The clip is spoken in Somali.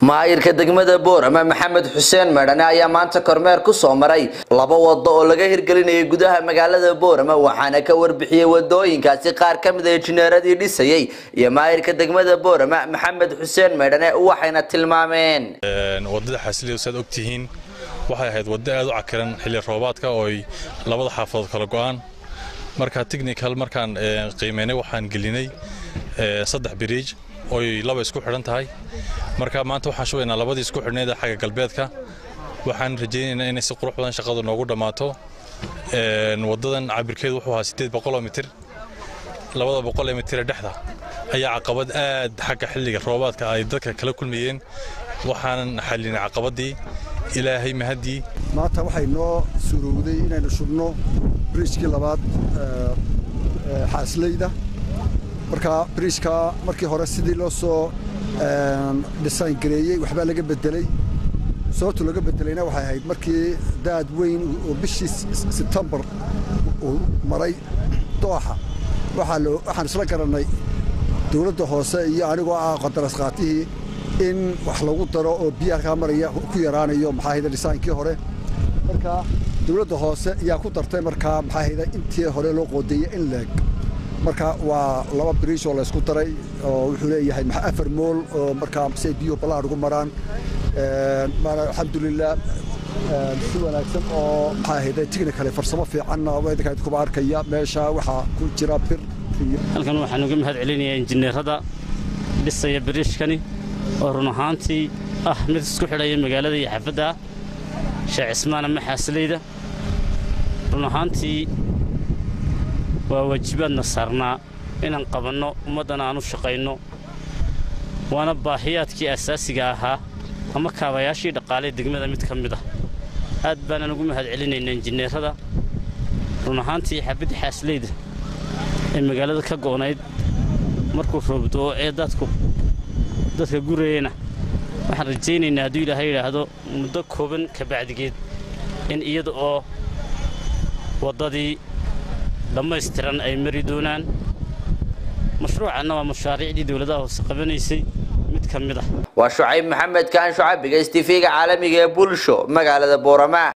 maayirka degmada Boorama Maxamed Xuseen Madane ayaa maanta kormeer ku soo maray laba wado oo laga hirgelinayay gudaha magaalada Boorama waxaana ka warbixiyay wadooyinkaasi qaar ka mid ah injineeradii dhisayay iyo maayirka degmada Boorama Maxamed Xuseen Madane waxayna tilmaameen wadada xasiliyo sad ogtihiin waxay ahayd wada aad u cakaran xilli roobaadka oo ay labada xaafadood kala go'aan marka technical markaan qiimeynay waxaan gelinay saddex bridge oo laba isku xiran tahay marka maanta waxaan shubaynaa labadii isku xirneed xagga galbeedka waxaan rajaynaynaa in si qurux badan shaqadu noogu dhamaato wadadan cabirkeedu wuxuu ahaa 800 mitir 200 mitir dhexda ayaa caqabad aad xagga xilliga roobaadka ay dadka kala kulmayeen waxaan xalinay caqabadii ilaahay mahadii maanta waxay noo suurowday inaynu shubno bridge-kii labaad xaasleyda marka bridge-ka markii hore sidii loo soo design gareeyay waxba laga bedelay sababta laga bedelayna waxay ahayd markii daad weyn oo bishii September oo maray dooxa waxaan isla garanay dawladda hoose iyo anigoo ah qadaras qaatihii in wax lagu daro oo biyaha ka maraya ku yaraanayo maxaa hayda design-kii hore marka dawladda hoose ayaa ku dartay marka maxaa hayda intii hore loo qodeeyay in leeg marka waa laba bridge oo la isku daray oo wuxuu leeyahay afar mool oo marka si biyo balaar ugu maraan alxamdulillah si wanaagsan oo maxaa hayda technical farsamo fiican oo idinka ku arkaya meesha waxa ku jira bir halkan waxaan uga mahad celinayaa injineerada dhisaya bridge-kani oo run ahaantii mid isku xidhaya magaalada iyo xaafadda Sheekh Ismaan Maxasleyda run ahaantii waa waajibaadna saarnaa inaan qabanno ummadana aanu shaqayno waana baahiyaadkii asaasiga ahaa ama kaabayaashii dhaqaale degmada mid ka mid ah aad baan ugu mahad celinaynaa injineerada run ahaantii xaafadda Xasleyda ee magaalada ka goonayd markuu roobdo ee dadka gurayna waxaan rajaynaynaa haddii Ilaahay yiraahdo muddo kooban ka bacdigeed in iyada oo wadadii dhammaystiran ay mari doonaan mashruucana waa mashaariicdii dawladda hoose qabanaysay mid ka mid ah waa Shucayb Maxamed kaan Shucayb TV-ga caalamiga ee bulsho magaalada Boorama.